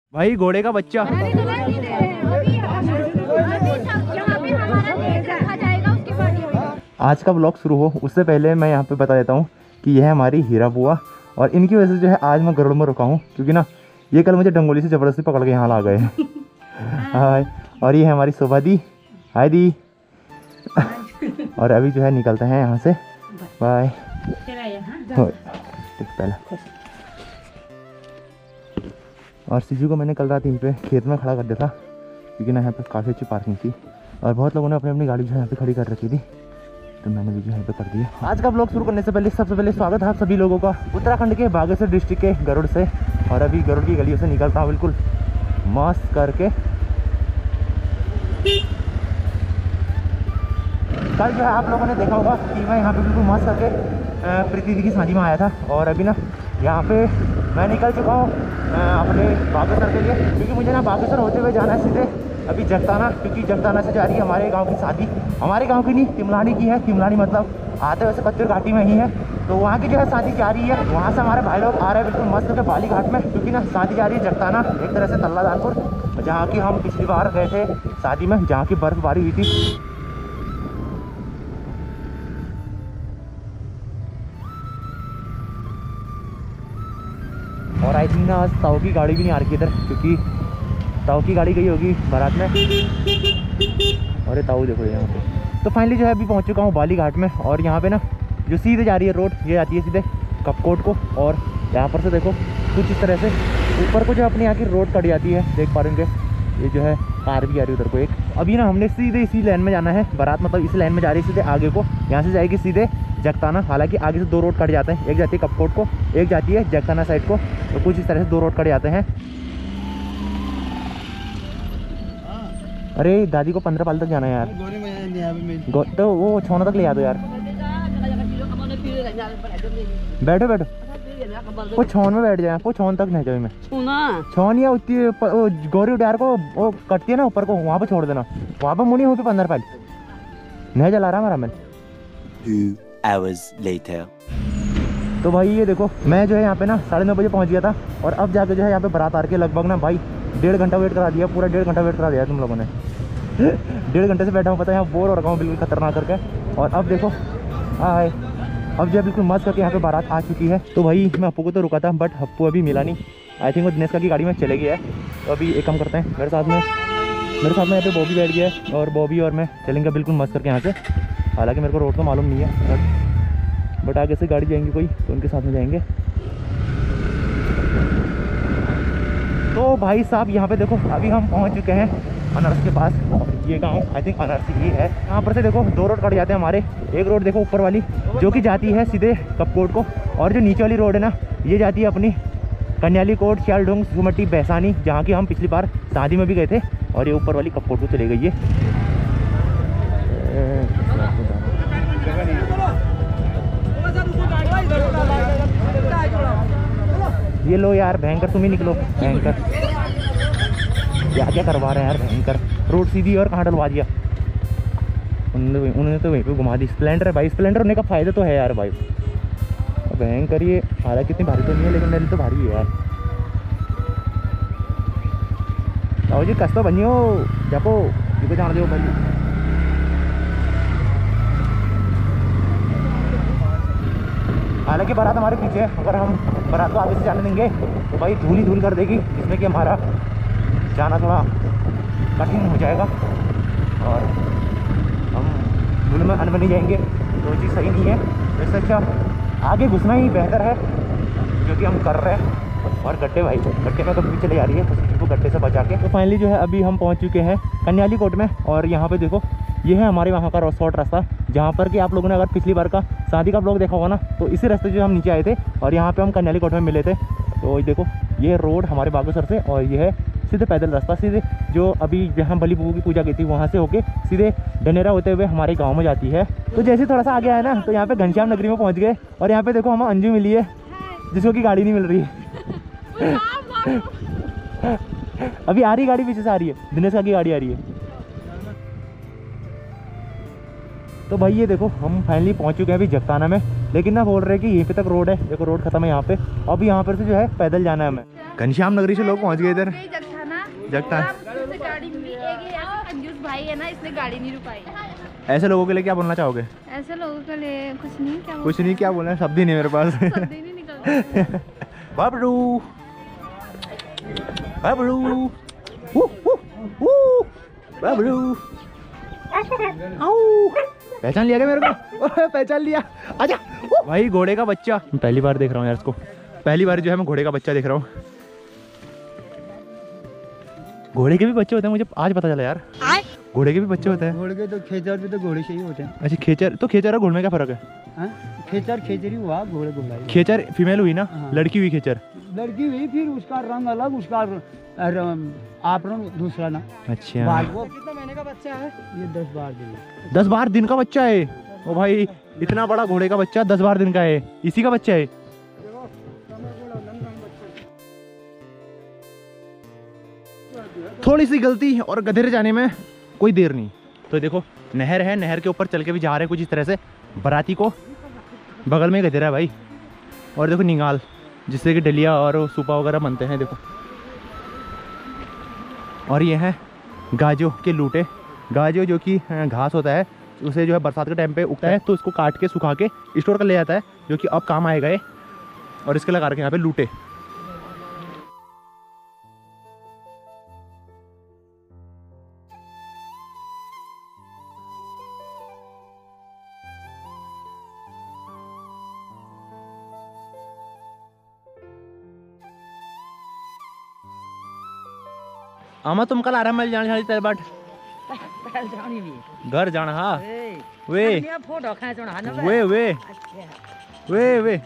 भाई घोड़े का बच्चा। आज का ब्लॉग शुरू हो उससे पहले मैं यहाँ पे बता देता हूँ कि यह है हमारी हीरा बुआ और इनकी वजह से जो है आज मैं गरुड़ में रुका हूँ, क्योंकि ना ये कल मुझे डंगोली से ज़बरदस्ती पकड़ के यहाँ ला गए। हाय, और ये है हमारी शोभा दी। हाय दी। और अभी जो है निकलते हैं यहाँ से। बाय। पहले और सीजू को मैंने कल रात यहीं पे खेत में खड़ा कर दिया था, क्योंकि ना यहाँ पे काफ़ी अच्छी पार्किंग थी और बहुत लोगों ने अपनी अपनी गाड़ी जो है यहाँ पे खड़ी कर रखी थी, तो मैंने भी जो यहाँ पे कर दिया। आज का ब्लॉग शुरू करने से पहले सबसे पहले स्वागत है आप सभी लोगों का उत्तराखंड के बागेश्वर डिस्ट्रिक्ट के गरुड़ से। और अभी गरुड़ की गलियों से निकलता हूँ बिल्कुल मस्त करके। कल जो है आप लोगों ने देखा होगा कि मैं यहाँ पे बिल्कुल मस्त करके प्रीति दी की शादी में आया था, और अभी ना यहाँ पे मैं निकल चुका हूँ अपने बागेश्वर के लिए, क्योंकि मुझे ना बागेश्वर होते हुए जाना है सीधे अभी जगताना, क्योंकि जगताना से जा रही है हमारे गांव की शादी। हमारे गांव की नहीं, तिमलानी की है। तिमलानी मतलब आते वैसे कच्चर घाटी में ही है, तो वहाँ की जो है शादी जा रही है। वहाँ से हमारे भाई लोग आ रहे हैं बिल्कुल मस्त करके बाली घाट में, क्योंकि ना शादी जा रही है जगताना, एक तरह से तल्लादानपुर, जहाँ की हम पिछली बार गए थे शादी में, जहाँ की बर्फबारी हुई थी। और आई थिंक ना आज ताऊ की गाड़ी भी नहीं आ रही इधर, क्योंकि ताऊ की गाड़ी गई होगी बारात में। अरे ताऊ देखो यहाँ पे। तो फाइनली जो है अभी पहुँच चुका हूँ बाली घाट में, और यहाँ पे ना जो सीधे जा रही है रोड, ये जाती है सीधे कपकोट को, और यहाँ पर से देखो कुछ इस तरह से ऊपर को जो अपने यहाँ की रोड कट जाती है, देख पा रहे होंगे। ये जो है कार भी आ रही है उधर को एक। अभी ना हमने सीधे इसी लाइन में जाना है, बारात मतलब इसी लाइन में जा रही है सीधे आगे को, यहाँ से जाएगी सीधे जगताना। हालांकि आगे से दो रोड कट जाते हैं, एक जाती है कपकोट को, एक जाती है जगताना साइड को, तो कुछ इस तरह से दो रोड कट जाते हैं। अरे दादी को 15 पाल तक जाना है यार, तो वो छोना तक ले जा दो यार। बैठो बैठो, वो छौन में बैठ जाए, वो छौन तक नहीं जाए। मैं छौन या उतनी गौरी उडार को वो कटती है ना ऊपर को, वहाँ पे छोड़ देना, वहाँ पे मुनी हो पे 15 पाल नहीं जला रहा हमारा मैं। 2 hours later. तो भाई ये देखो मैं जो है यहाँ पे ना 9:30 बजे पहुँच गया था, और अब जाके जो है यहाँ पे बारात आ के लगभग ना भाई 1.5 घंटा वेट करा दिया, पूरा 1.5 घंटा वेट करा दिया तुम लोगों ने। 1.5 घंटे से बैठा हूँ, पता है यहाँ बोर हो रखा हूँ बिल्कुल खतरनाक करके। और अब देखो हाय, अब जो है बिल्कुल मस्त करके यहाँ पे बारात आ चुकी है। तो भाई मैं अप्पू को तो रुका था, बट अप्पू अभी मिला नहीं। आई थिंक वो दिनेश का की गाड़ी में चले गया है। तो अभी एक काम करते हैं, मेरे साथ में यहाँ पे बॉबी बैठ गया है, और बॉबी और मैं चलेंगे बिल्कुल मस्त करके यहाँ से। हालांकि मेरे को रोड तो मालूम नहीं है, बट आगे से गाड़ी जाएंगी कोई, तो उनके साथ में जाएंगे। तो भाई साहब यहाँ पे देखो अभी हम पहुँच चुके हैं अनारस के पास, और ये गांव आई थिंक अनारस ही है। यहाँ पर से देखो दो रोड कट जाते हैं हमारे। एक रोड देखो ऊपर वाली जो कि जाती है सीधे कपकोट को, और जो नीचे वाली रोड है ना ये जाती है अपनी कन्याली कोट, श्यालढुंग, सुमटी, बैसानी, जहाँ की हम पिछली बार शादी में भी गए थे, और ये ऊपर वाली कपकोट को चली गई है। ये लो यार भयंकर, तुम ही निकलो भयंकर, क्या करवा रहे हैं यार भयंकर। रोड सीधी और कहाँ डलवा दिया उन्होंने तो वहीं पे घुमा दी। स्प्लेंडर है भाई, स्प्लेंडर होने का फ़ायदा तो है यार भाई भयंकर। ये हालांकि इतनी भारी तो नहीं है, लेकिन मेरी तो भारी है यार। आओ जी कस तो बनियो जाको ये जान दो भाई। हालांकि बारात हमारे पीछे है, अगर हम बारात को आगे से जाने देंगे तो भाई धूल ही धूल कर देगी, जिसमें कि हमारा जाना थोड़ा कठिन हो जाएगा, और हम धूल में अनबनी जाएंगे, तो चीज़ सही नहीं है। तो इससे अच्छा आगे घुसना ही बेहतर है, जो कि हम कर रहे हैं। और गट्टे भाई, गट्टे में कभी भी चले जा रही है, तो उसको गट्टे से बचा के। तो फाइनली जो है अभी हम पहुंच चुके हैं कन्याली कोट में, और यहाँ पे देखो ये है हमारे वहाँ का शॉर्ट रास्ता, जहाँ पर कि आप लोगों ने अगर पिछली बार का शादी का ब्लॉग देखा होगा ना, तो इसी रास्ते जो हम नीचे आए थे, और यहाँ पे हम कन्याली कोट में मिले थे। तो देखो ये रोड हमारे बागेश्वर से, और ये है सीधे पैदल रास्ता, सीधे जो अभी जहाँ बली बबू की पूजा की थी वहाँ से होके सीधे ढनेरा होते हुए हमारे गाँव में जाती है। तो जैसे थोड़ा सा आगे आया ना, तो यहाँ पे घनश्याम नगरी में पहुँच गए, और यहाँ पे देखो हमें अंजू मिली है, जिसको की गाड़ी नहीं मिल रही है। अभी आ रही गाड़ी, पीछे से आ रही है, दिनेश का की गाड़ी आ रही है। तो भाई ये देखो हम फाइनली पहुंच चुके हैं अभी जगताना में, लेकिन ना बोल रहे हैं कि यहीं पे तक रोड है, देखो रोड खत्म है यहाँ पे, अब यहाँ पर से जो है पैदल जाना है हमें। घनश्याम नगरी से लोग पहुंच गए इधर। जगता है। गाड़ी मिली, एक ये ऐसा कंजूस भाई है ना, इसने गाड़ी नहीं रुकाई। ऐसे लोगों के लिए क्या बोलना चाहोगे? ऐसे लोगों के लिए कुछ नहीं, क्या बोलना है, शब्द ही नहीं मेरे पास। शब्द ही नहीं निकलता। बबलू बबलू बबलू, पहचान लिया क्या मेरे को? पहचान लिया, आजा। भाई घोड़े का बच्चा पहली बार देख रहा हूँ यार इसको, पहली बार जो है मैं घोड़े का बच्चा देख रहा हूँ। घोड़े के भी बच्चे होते हैं, मुझे आज पता चला यार। घोड़े के भी बच्चे होते हैं? घोड़े के तो खेचर भी तो घोड़े से ही होते हैं। अच्छा खेचर, तो खेचर और घोड़े में क्या फर्क है? खेचर खेचरी हुआ, घोड़े घोड़ा। खेचर फीमेल हुई ना? हाँ। लड़की हुई खेचर। लड़की हुई, फिर उसका रंग अलग, उसका आपरण दूसरा ना। अच्छा, कितना महीने का बच्चा है ये? 10-12 दिन। 10-12 दिन का बच्चा है? ओ भाई, इतना बड़ा घोड़े का बच्चा 10-12 दिन का है, इसी का बच्चा है? थोड़ी सी गलती और गधेरे जाने में कोई देर नहीं। तो देखो नहर है, नहर के ऊपर चल के भी जा रहे हैं कुछ इस तरह से, बाराती को बगल में गधेरा है भाई। और देखो निगाल, जिससे कि डलिया और सूपा वगैरह बनते हैं, देखो। और ये है गाजो के लूटे। गाजो जो कि घास होता है, उसे जो है बरसात के टाइम पे उगता है, तो इसको काट के सुखा के स्टोर कर ले जाता है, जो कि अब काम आएगा ये। और इसके लगा रखे यहाँ पे लूटे। आमा तुम कल आराम मिल जाने तेरे बाट घर जाना। हाँ वे फोटो वे वे वे वे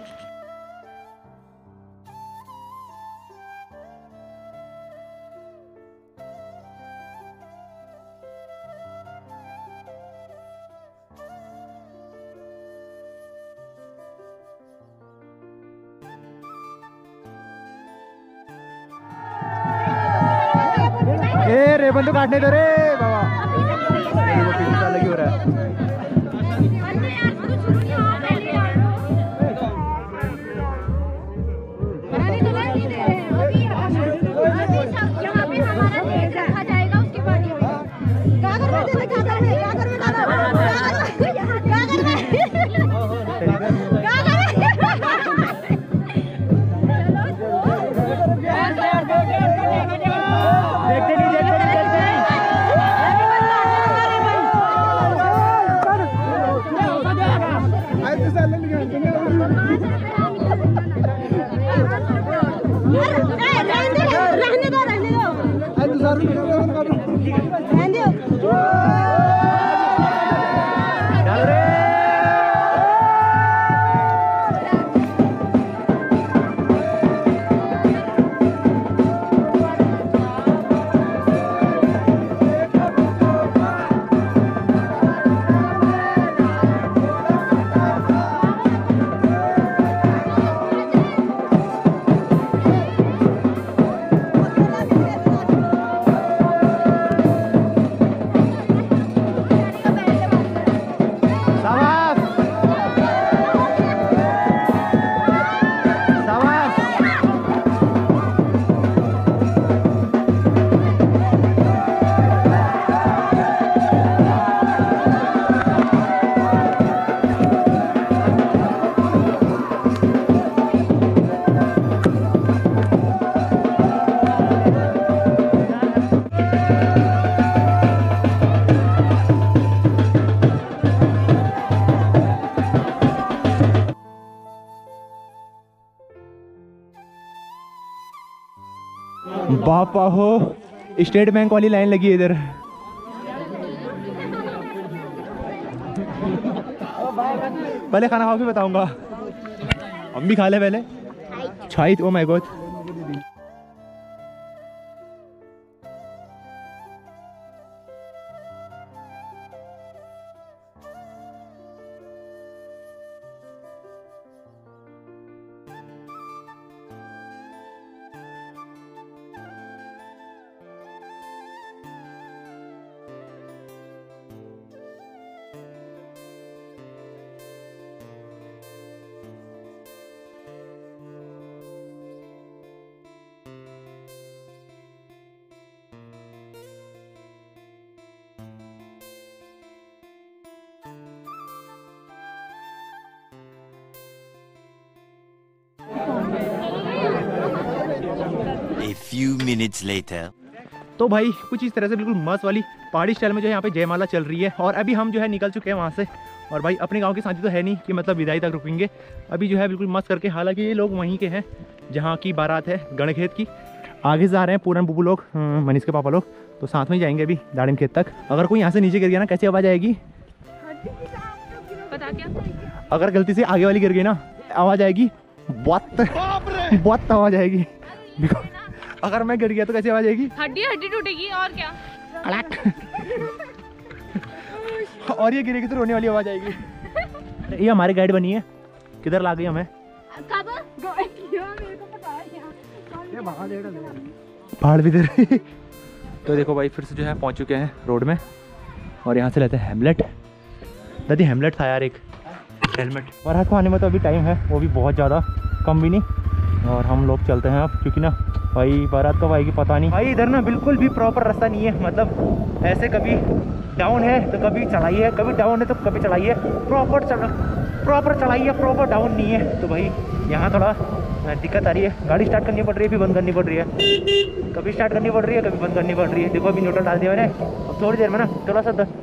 ए रेबन तो काटने दो रे बाबा, वो पीछे अलग ही हो रहा है। बापा हो, स्टेट बैंक वाली लाइन लगी है इधर। पहले खाना खा के बताऊंगा, हम भी खा ले पहले। छाई, oh my god. A few minutes later. तो भाई कुछ इस तरह से बिल्कुल मस्त वाली पहाड़ी स्टाइल में जो है यहाँ पे जयमाला चल रही है। और अभी हम जो है निकल चुके हैं वहाँ से। और भाई अपने गांव की शादी तो है नहीं कि मतलब विदाई तक रुकेंगे। अभी जो है बिल्कुल मस्त करके, हालांकि ये लोग वहीं के हैं जहाँ की बारात है, गणखेत की। आगे जा रहे हैं पूरन बुबू लोग, मनीष के पापा लोग, तो साथ में जाएंगे अभी दाड़िम खेत तक। अगर कोई यहाँ से नीचे गिर गया ना, कैसी आवाज़ आएगी पता क्या? अगर गलती से आगे वाली गिर गई ना, आवाज़ आएगी बहुत आवाज़ आएगी। अगर मैं गिर गया तो कैसी आवाज़ आएगी? हड्डी हड्डी टूटेगी और क्या। और ये गिरेगी तो रोने वाली आवाज़ आएगी। ये हमारी गाइड बनी है, किधर ला गई हमें? पहाड़ भी दे। तो देखो भाई फिर से जो है पहुंच चुके हैं रोड में। और यहाँ से लेते हैं हेमलेट। दादी हेमलेट था यार, एक हेलमेट। बारात को आने में तो अभी टाइम है, वो भी बहुत ज़्यादा, कम भी नहीं। और हम लोग चलते हैं अब, क्योंकि ना भाई बारात कब आएगी पता नहीं। भाई इधर ना बिल्कुल भी प्रॉपर रास्ता नहीं है, मतलब ऐसे कभी डाउन है तो कभी चढ़ाई है, कभी डाउन है तो कभी चढ़ाई है। प्रॉपर चढ़ाई है, प्रॉपर डाउन नहीं है। तो भाई यहाँ थोड़ा दिक्कत आ रही है। गाड़ी स्टार्ट करनी पड़ रही है, फिर बंद करनी पड़ रही है, कभी स्टार्ट करनी पड़ रही है, कभी बंद करनी पड़ रही है। देखो अभी न्यूट्रल डाल दिया मैंने। अब थोड़ी देर में ना थोड़ा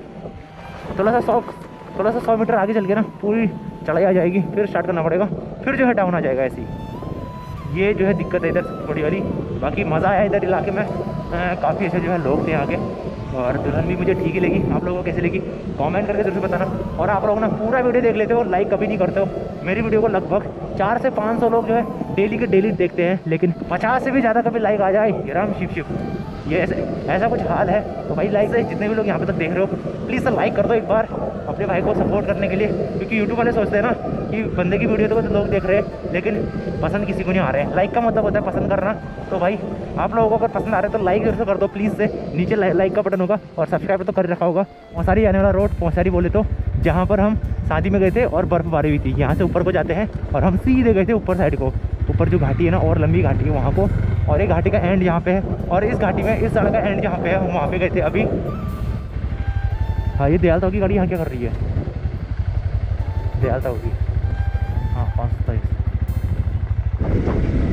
सा 100 मीटर आगे चल के ना पूरी चढ़ाई आ जाएगी, फिर स्टार्ट करना पड़ेगा, फिर जो है डाउन आ जाएगा। ऐसी ये जो है दिक्कत है इधर थोड़ी वाली। बाकी मज़ा आया इधर इलाके में, काफ़ी ऐसे जो है लोग थे यहाँ के। और दुल्हन भी मुझे ठीक ही लगी। आप लोगों को कैसी लगी कमेंट करके जरूर बताना। और आप लोग ना पूरा वीडियो देख लेते हो, लाइक कभी नहीं करते हो। मेरी वीडियो को लगभग 400 से 500 लोग जो है डेली के डेली देखते हैं, लेकिन 50 से भी ज़्यादा कभी लाइक आ जाए, राम शिव ये ऐसा कुछ हाल है। तो भाई लाइक से जितने भी लोग यहाँ पे तक देख रहे हो, प्लीज़ लाइक कर दो एक बार अपने भाई को सपोर्ट करने के लिए। क्योंकि यूट्यूब वाले सोचते हैं ना कि बंदे की वीडियो तो लोग देख रहे हैं, लेकिन पसंद किसी को नहीं आ रहे हैं। लाइक का मतलब होता है पसंद करना। तो भाई आप लोगों को अगर पसंद आ रहा है तो लाइक जरूर से कर दो प्लीज़ से। नीचे लाइक का बटन होगा और सब्सक्राइब तो कर रखा होगा। पौसारी आने वाला रोड, पौसारी बोले तो जहाँ पर हम शादी में गए थे और बर्फ़बारी हुई थी, यहाँ से ऊपर को जाते हैं और हम सीधे गए थे ऊपर साइड को। ऊपर जो घाटी है ना, और लंबी घाटी है वहाँ को, और एक घाटी का एंड यहाँ पे है, और इस घाटी में इस सड़क का एंड जहाँ पे है हम वहाँ पे गए थे अभी। हाँ ये दयालता की गाड़ी यहाँ क्या कर रही है? दयालता होगी, हाँ 527।